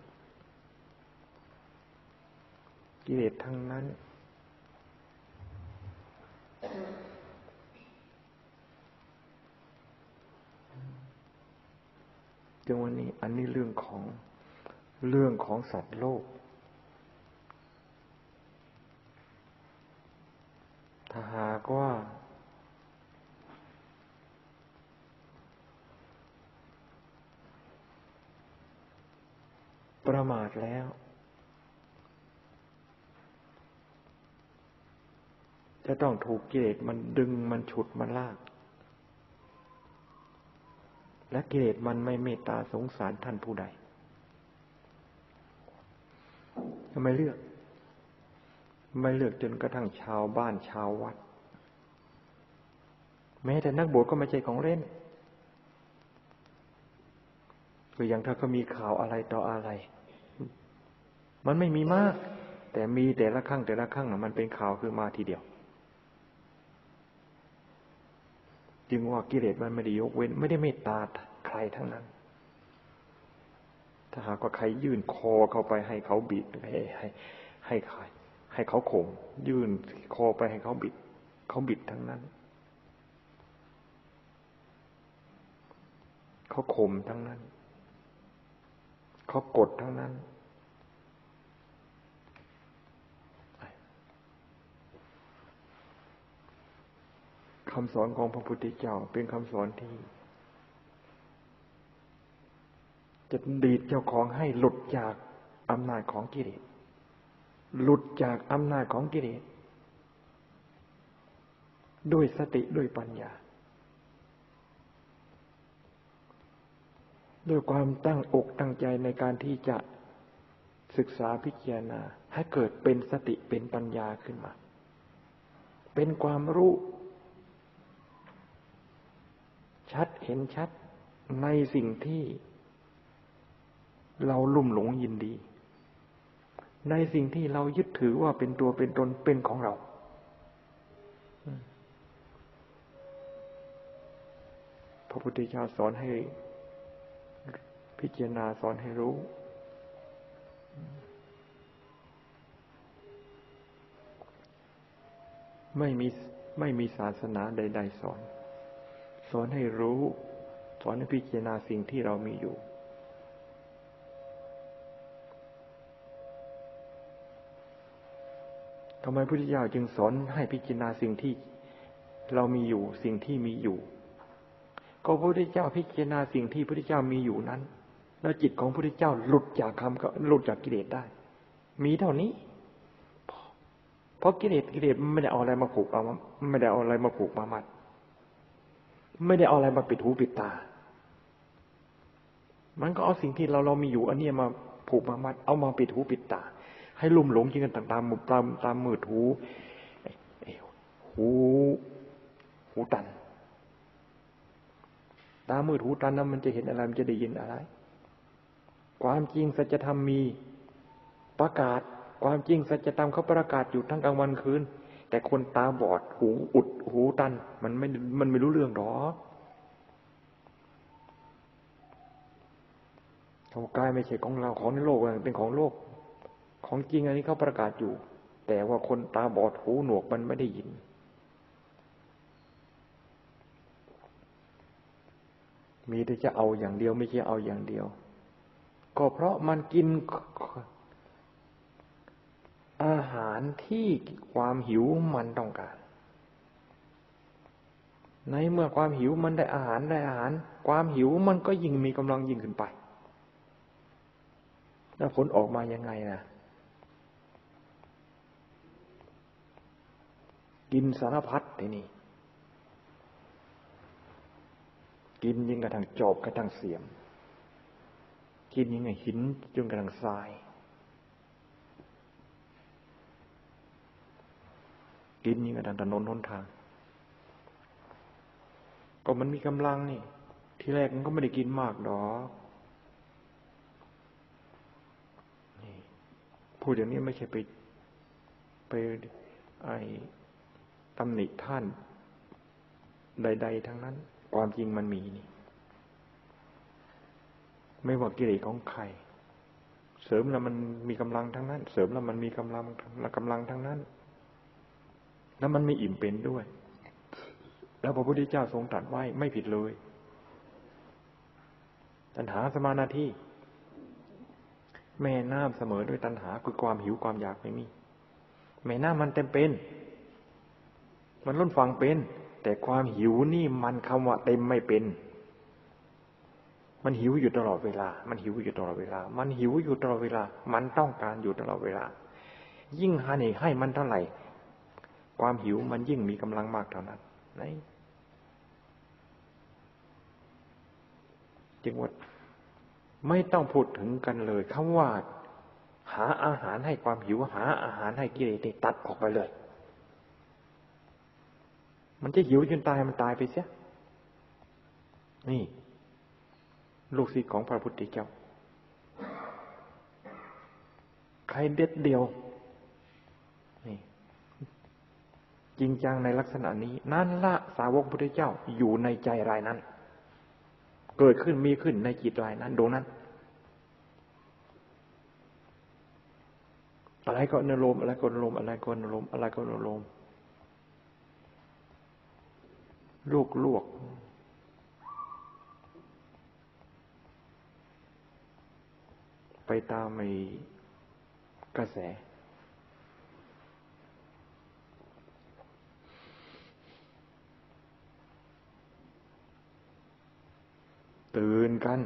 กิเลสทั้งนั้นจนวันนี้อันนี้เรื่องของเรื่องของสัตว์โลกถ้าหากว่าประมาทแล้วจะต้องถูกกิเลสมันดึงมันฉุดมันลากและกิเลสมันไม่เมตตาสงสารท่านผู้ใดทำไมเลือกไม่เลือกจนกระทั่งชาวบ้านชาววัดแม้แต่นักบวชก็ไม่ใช่ของเล่นคืออย่างถ้าเขามีข่าวอะไรต่ออะไรมันไม่มีมากแต่มีแต่ละครั้งแต่ละครั้งมันเป็นข่าวคือมาทีเดียวจึงว่ากิเลสมันไม่ได้ยกเว้นไม่ได้เมตตาใครทั้งนั้นถ้าหากว่าใครยื่นคอเข้าไปให้เขาบิดให้ให้ให้ใครให้เขาข่มยื่นคอไปให้เขาบิดเขาบิดทั้งนั้นเขาข่มทั้งนั้นเขากดทั้งนั้นคำสอนของพระพุทธเจ้าเป็นคำสอนที่จะดีดเจ้าของให้หลุดจากอำนาจของกิเลสหลุดจากอำนาจของกิเลสด้วยสติด้วยปัญญาด้วยความตั้งอกตั้งใจในการที่จะศึกษาพิจารณาให้เกิดเป็นสติเป็นปัญญาขึ้นมาเป็นความรู้ชัดเห็นชัดในสิ่งที่เราลุ่มหลงยินดีในสิ่งที่เรายึดถือว่าเป็นตัวเป็นตนเป็นของเราพระพุทธเจ้าสอนให้พิจารณาสอนให้รู้ไม่มีไม่มีศาสนาใดๆสอนสอนให้รู้สอนให้พิจารณาสิ่งที่เรามีอยู่ทำไมพระพุทธเจ้าจึงสอนให้พิจารณาสิ่งที่เรามีอยู่สิ่งที่มีอยู่ก็พระพุทธเจ้าพิจารณาสิ่งที่พระพุทธเจ้ามีอยู่นั้นแล้วจิตของพระพุทธเจ้าหลุดจากคำก็หลุดจากกิเลสได้มีเท่านี้เพราะกิเลสกิเลสไม่ได้เอาอะไรมาผูกเอาไม่ได้เอาอะไรมาผูกมามัดไม่ได้เอาอะไรมาปิดหูปิดตามันก็เอาสิ่งที่เราเรามีอยู่อันนี้มาผูกมามัดเอามาปิดหูปิดตาให้ลุ่มหลงจริงกันตามมุมตามตามมือหูหูหูตันตามืดหูตันนั้นมันจะเห็นอะไรมันจะได้ยินอะไรความจริงสัจธรรมมีประกาศความจริงสัจธรรมเขาประกาศอยู่ทั้งกลางวันคืนแต่คนตาบอดหูอุดหูตันมันไม่มันไม่รู้เรื่องหรอกของกายไม่ใช่ของเราของในโลกเป็นของโลกของจริงอันนี้เขาประกาศอยู่แต่ว่าคนตาบอดหูหนวกมันไม่ได้ยินมีแต่จะเอาอย่างเดียวไม่ใช่เอาอย่างเดียวก็เพราะมันกินอาหารที่ความหิวมันต้องการในเมื่อความหิวมันได้อาหารได้อาหารความหิวมันก็ยิ่งมีกำลังยิ่งขึ้นไปแล้วผลออกมายังไงนะกินสารพัดทีนี้กินยิ่งกระทั่งจอบกระทั่งเสียมกินยิ่งไงหินจนกระทั่งทรายกินยิ่งกระทั่งถนนหนทางก็มันมีกำลังนี่ทีแรกมันก็ไม่ได้กินมากดอกนี่พูดอย่างนี้ไม่ใช่ไปไปไอ้ตำหนิท่านใดๆทั้งนั้นความจริงมันมีนี่ไม่ว่ากิเลสของใครเสริมแล้วมันมีกำลังทั้งนั้นเสริมแล้วมันมีกำลังกำลังทั้งนั้นแล้วมันไม่อิ่มเป็นด้วยแล้วพระพุทธเจ้าทรงตรัสไว้ไม่ผิดเลยตัณหาสมานาทีแม่น้ำเสมอด้วยตัณหาคือความหิวความอยากไม่มีแม่น้ำมันเต็มเป็นมันล้นฝั่งเป็นแต่ความหิวนี่มันคำว่าเต็มไม่เป็นมันหิวอยู่ตลอดเวลามันหิวอยู่ตลอดเวลามันหิวอยู่ตลอดเวลามันต้องการอยู่ตลอดเวลายิ่งหานี่ให้มันเท่าไหร่ความหิวมันยิ่งมีกำลังมากเท่านั้นไหนจึงว่าไม่ต้องพูดถึงกันเลยคำว่าหาอาหารให้ความหิวหาอาหารให้กิเลสตัดออกไปเลยมันจะหิวจนตายมันตายไปเสียนี่ลูกศิษย์ของพระพุทธเจ้าใครเด็ดเดียวนี่จริงจังในลักษณะนี้นั่นละสาวกพุทธเจ้าอยู่ในใจรายนั้นเกิดขึ้นมีขึ้นในจิตรายนั้นดวงนั้นอะไรก็อนุโลมอะไรก็อนุโลมอะไรก็อนุโลมอะไรก็อนุโลมลวกลวกไปตามไอ้กระแสตื่นกัน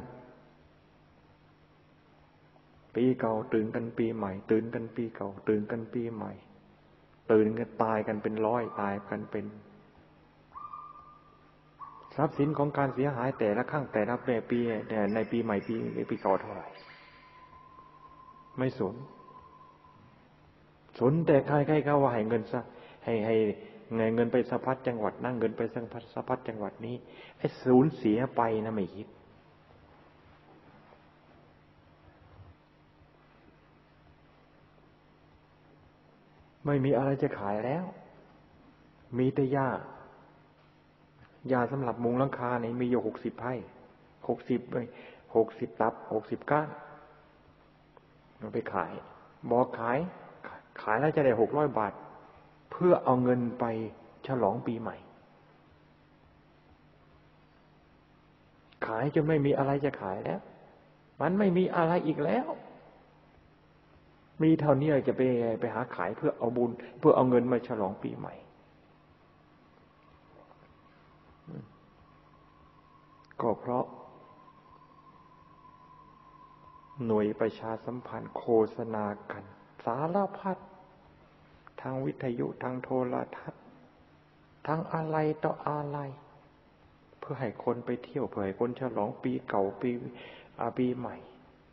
ปีเก่าตื่นกันปีใหม่ตื่นกันปีเก่าตื่นกันปีใหม่ตื่นกันตายกันเป็นร้อยตายกันเป็นทรัพย์สินของการเสียหายแต่ละครั้งแต่ละปีแต่ในปีใหม่ปีปีเก่าเท่าไหร่ไม่สนสนแต่ใครๆก็ว่าให้เงินซะให้ให้เงินไปสะพัดจังหวัดนั่งเงินไปสะพัดจังหวัดนี้ไอ้สูญเสียไปนะไม่คิดไม่มีอะไรจะขายแล้วมีแต่หญ้ายาสำหรับมุงหลังคาเนี่ยมีอยู่หกสิบไผ่หกสิบเลยหกสิบตับหกสิบก้านเราไปขายบอกขายขายแล้วจะได้หกร้อยบาทเพื่อเอาเงินไปฉลองปีใหม่ขายจนไม่มีอะไรจะขายแล้วมันไม่มีอะไรอีกแล้วมีเท่านี้จะไปไปหาขายเพื่อเอาบุญเพื่อเอาเงินมาฉลองปีใหม่ก็เพราะหน่วยประชาสัมพันธ์โฆษณากันสารพัดทางวิทยุทางโทรทัศน์ทางอะไรต่ออะไรเพื่อให้คนไปเที่ยวเพื่อให้คนฉลองปีเก่าปีอาปีใหม่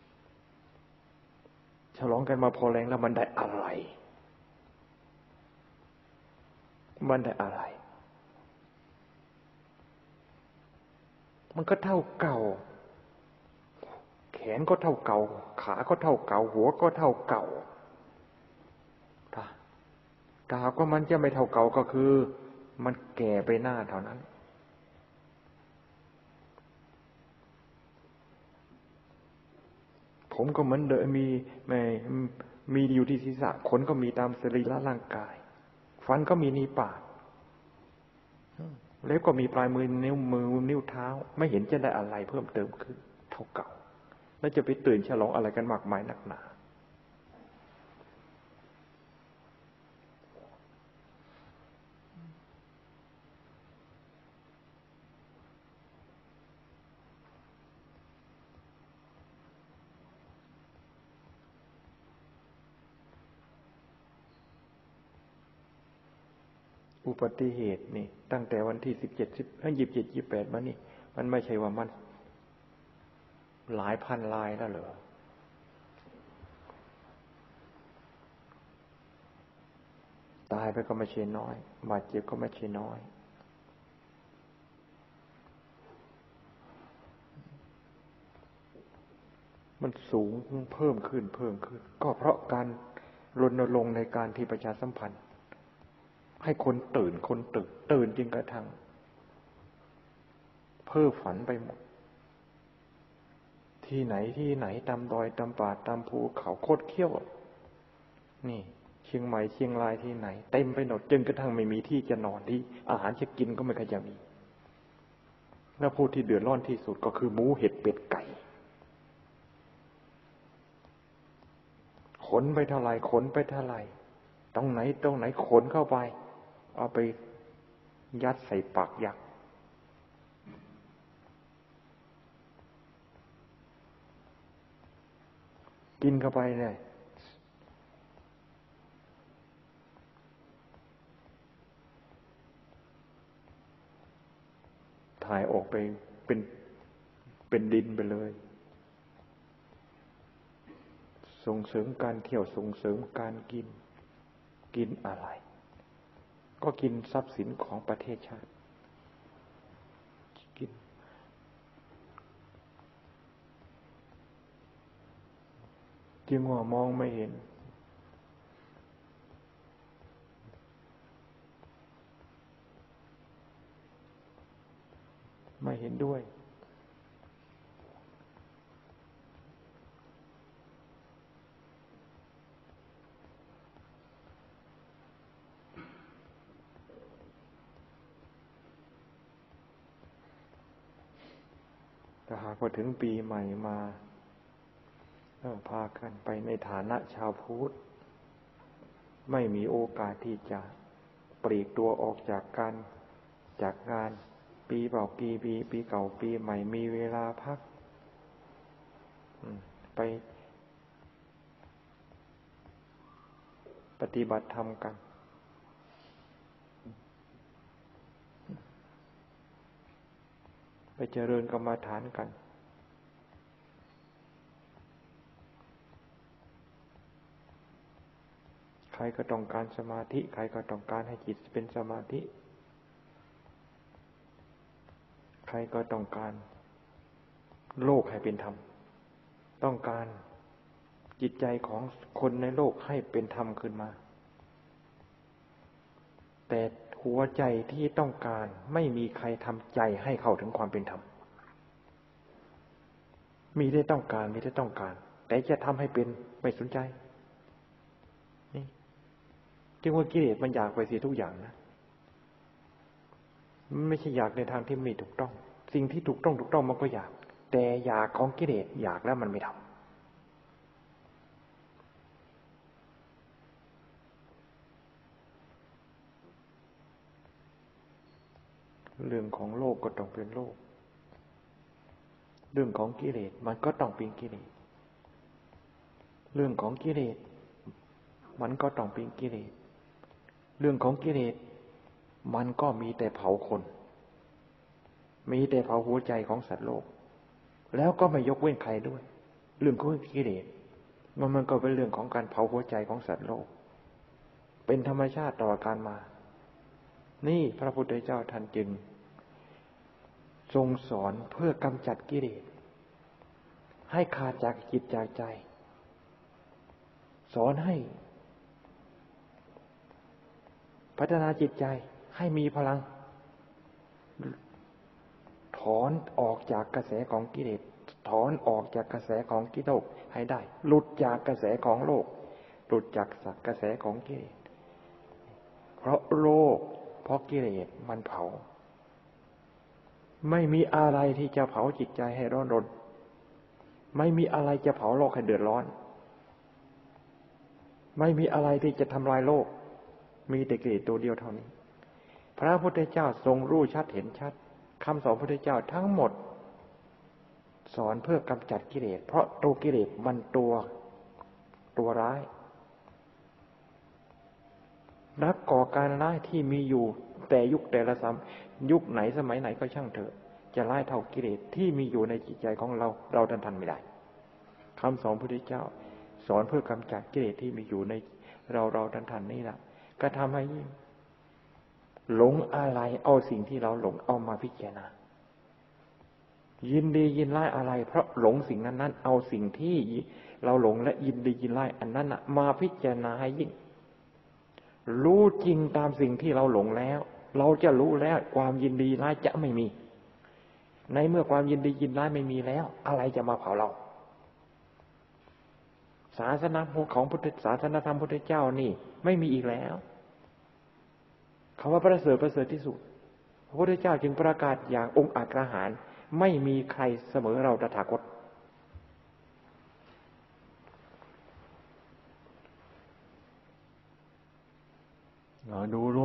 ฉลองกันมาพอแรงแล้วมันได้อะไรมันได้อะไรมันก็เท่าเก่าแขนก็เท่าเก่าขาก็เท่าเก่าหัวก็เท่าเก่าถ้าถ้าหากว่ามันจะไม่เท่าเก่าก็คือมันแก่ไปหน้าเท่านั้นผมก็เหมือนเดิมมีไม่มีอยู่ที่ศีรษะขนก็มีตามสรีระร่างกายฟันก็มีในปากเล็บก็มีปลายมือนิ้วมือนิ้วเท้าไม่เห็นจะได้อะไรเพิ่มเติมขึ้นเท่าเก่าแล้วจะไปตื่นฉลองอะไรกันมากมายนักหนาอุบัติเหตุนี่ตั้งแต่วันที่สิบเจ็ดสิบเอ้ยยี่สิบเจ็ดยี่สิบแปดมานี่มันไม่ใช่ว่ามันหลายพันรายแล้วเหรอตายไปก็ไม่ใช่น้อยบาดเจ็บก็ไม่ใช่น้อยมันสูงเพิ่มขึ้นเพิ่มขึ้นก็เพราะการรณรงค์ในการที่ประชาสัมพันธ์ให้คนตื่นคนตื่นตื่นจริงกระทั่งเพ้อฝันไปหมดที่ไหนที่ไหนตามดอยตามป่าตามภูเขาโคตรเขี้ยวนี่เชียงใหม่เชียงรายที่ไหนเต็มไปหมดจนกระทั่งไม่มีที่จะนอนที่อาหารจะกินก็ไม่ค่อยจะมีแล้วผู้ที่เดือดร้อนที่สุดก็คือหมูเห็ดเป็ดไก่ขนไปเท่าไหร่ขนไปเท่าไหร่ตรงไหนตรงไหนขนเข้าไปเอาไปยัดใส่ปากยักษ์กินเข้าไปเนี่ยถ่ายออกไปเป็นเป็นดินไปเลยส่งเสริมการเที่ยวส่งเสริมการกินกินอะไรก็กินทรัพย์สินของประเทศชาติกินจึงว่ามองไม่เห็นไม่เห็นด้วยแต่หากว่าถึงปีใหม่มาพากันไปในฐานะชาวพุทธไม่มีโอกาสที่จะปลีกตัวออกจากการจากงานปีเก่าปีปีปีเก่าปีใหม่มีเวลาพักไปปฏิบัติธรรมกันไปเจริญกรรมฐานกันใครก็ต้องการสมาธิใครก็ต้องการให้จิตเป็นสมาธิใครก็ต้องการโลกให้เป็นธรรมต้องการจิตใจของคนในโลกให้เป็นธรรมขึ้นมาแต่หัวใจที่ต้องการไม่มีใครทำใจให้เข้าถึงความเป็นธรรมมีได้ต้องการมีได้ต้องการแต่จะทำให้เป็นไม่สนใจนี่จึงว่ากิเลสมันอยากไปสิทุกอย่างนะมันไม่ใช่อยากในทางที่ไม่ถูกต้องสิ่งที่ถูกต้องถูกต้องมันก็อยากแต่อยากของกิเลสอยากแล้วมันไม่ทำเรื่องของโลกก็ต้องเป็นโลกเรื่องของกิเลสมันก็ต้องเป็นกิเลสเรื่องของกิเลสมันก็ต้องเป็นกิเลสเรื่องของกิเลสมันก็มีแต่เผาคนมีแต่เผาหัวใจของสัตว์โลกแล้วก็ไม่ยกเว้นใครด้วยเรื่องของกิเลสมันมันก็เป็นเรื่องของการเผาหัวใจของสัตว์โลกเป็นธรรมชาติต่อการมานี่พระพุทธเจ้าท่านจึงทรงสอนเพื่อกำจัดกิเลสให้ขาดจากจิตจากใจสอนให้พัฒนาจิตใจให้มีพลังถอนออกจากกระแสของกิเลสถอนออกจากกระแสของกิเลสให้ได้หลุดจากกระแสของโลกหลุดจากกระแสของกิเลสเพราะโลกเพราะกิเลสมันเผาไม่มีอะไรที่จะเผาจิตใจให้ร้อนรนไม่มีอะไรจะเผาโลกให้เดือดร้อนไม่มีอะไรที่จะทำลายโลกมีแต่กิเลสตัวเดียวเท่านี้พระพุทธเจ้าทรงรู้ชัดเห็นชัดคำสอนพระพุทธเจ้าทั้งหมดสอนเพื่อกำจัดกิเลสเพราะตัวกิเลสมันตัวตัวร้ายนักก่อการร้ายที่มีอยู่แต่ยุคแต่ละสมัยยุคไหนสมัยไหนก็ช่างเถอะจะร้ายเท่ากิเลสที่มีอยู่ในจิตใจของเราเราทันทันไม่ได้คำสอนพระพุทธเจ้าสอนเพื่อกำจัดกิเลสที่มีอยู่ในเราเราทันทันนี่แหละก็ทำให้หลงอะไรเอาสิ่งที่เราหลงเอามาพิจารณายินดียินไล่อะไรเพราะหลงสิ่งนั้นนั้นเอาสิ่งที่เราหลงและยินดียินไล่อันนั้นนะมาพิจารณาให้ยิ่งรู้จริงตามสิ่งที่เราหลงแล้วเราจะรู้แล้วความยินดีไล่จะไม่มีในเมื่อความยินดียินไล่ไม่มีแล้วอะไรจะมาเผาเราศาสนาของพุทธศาสนาธรรมพุทธเจ้านี่ไม่มีอีกแล้วคำว่าประเสริฐประเสริฐที่สุดพระพุทธเจ้าจึงประกาศอย่างองค์อาจกระหารไม่มีใครเสมอเราตถาคตเราดูดู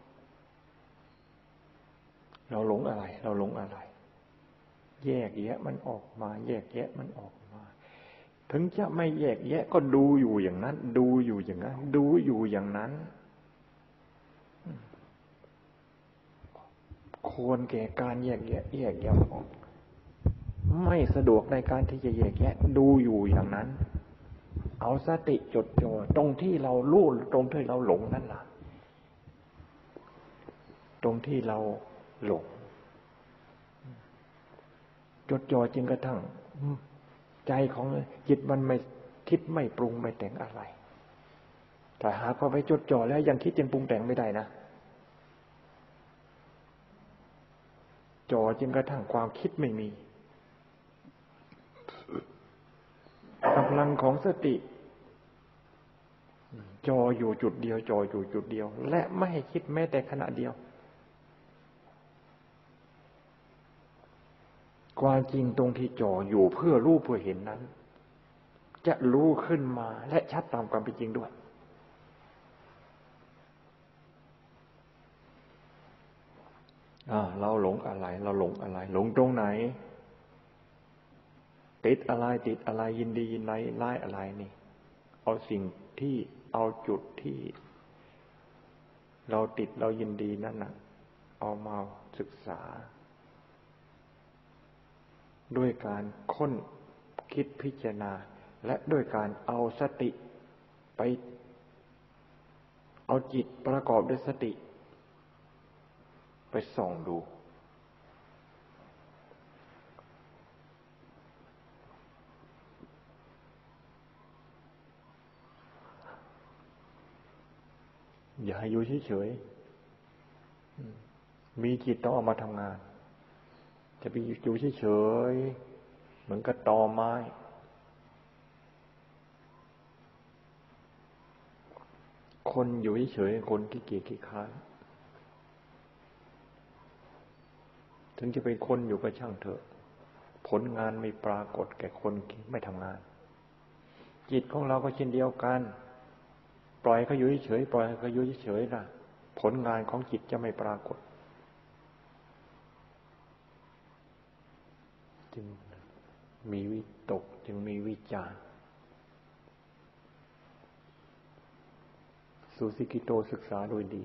เราหลงอะไรเราหลงอะไรแยกแยะมันออกมาแยกแยะมันออกมาถึงจะไม่แยกแยะก็ดูอยู่อย่างนั้นดูอยู่อย่างนั้นดูอยู่อย่างนั้นควรแก่การแยกแยะแยกแยะออกไม่สะดวกในการที่จะแยกแยะดูอยู่อย่างนั้นเอาสติจดจ่อตรงที่เรารู้ตรงที่เราหลงนั่นล่ะตรงที่เราหลงจดจ่อจนกระทั่งใจของจิตมันไม่คิดไม่ปรุงไม่แต่งอะไรแต่หากพอไปจดจ่อแล้วยังคิดจนปรุงแต่งไม่ได้นะจ่อจนกระทั่งความคิดไม่มีกำลังของสติจ่ออยู่จุดเดียวจ่ออยู่จุดเดียวและไม่ให้คิดแม้แต่ขณะเดียวความจริงตรงที่จ่ออยู่เพื่อรู้เพื่อเห็นนั้นจะรู้ขึ้นมาและชัดตามความเป็นจริงด้วยอ่าเราหลงอะไรเราหลงอะไรหลงตรงไหนติดอะไรติดอะไรยินดียินไล่ไล่อะไรนี่เอาสิ่งที่เอาจุดที่เราติดเรายินดีนั่นน่ะเอามาศึกษาด้วยการค้นคิดพิจารณาและด้วยการเอาสติไปเอาจิตประกอบด้วยสติไปส่องดูอย่าอยู่เฉยมีจิตต้องเอามาทำงานจะไปอยู่เฉยๆเหมือนกับตอไม้คนอยู่เฉยๆคนขี้เกียจขี้คร้านถึงจะเป็นคนอยู่ก็ช่างเถอะผลงานไม่ปรากฏแก่คนไม่ทำงานจิตของเราก็เช่นเดียวกันปล่อยเขาอยู่เฉยๆปล่อยเขาอยู่เฉยๆนะผลงานของจิตจะไม่ปรากฏจึงมีวิตกจึงมีวิจารสุสิกิโตศึกษาโดยดี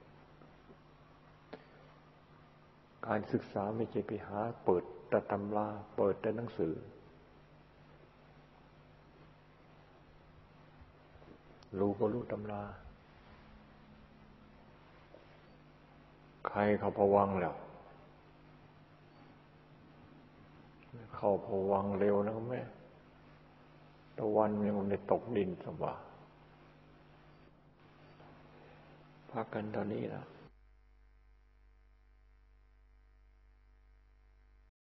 การศึกษาไม่ใช่ไปหาเปิดแต่ตำราเปิดแต่หนังสือรู้ก็รู้ตำราใครเขาผวังค์แล้วเข้าผวังค์เร็วนะแม่ตะวันยังไม่ตกดินสว่างพักกันตอนนี้แล้ว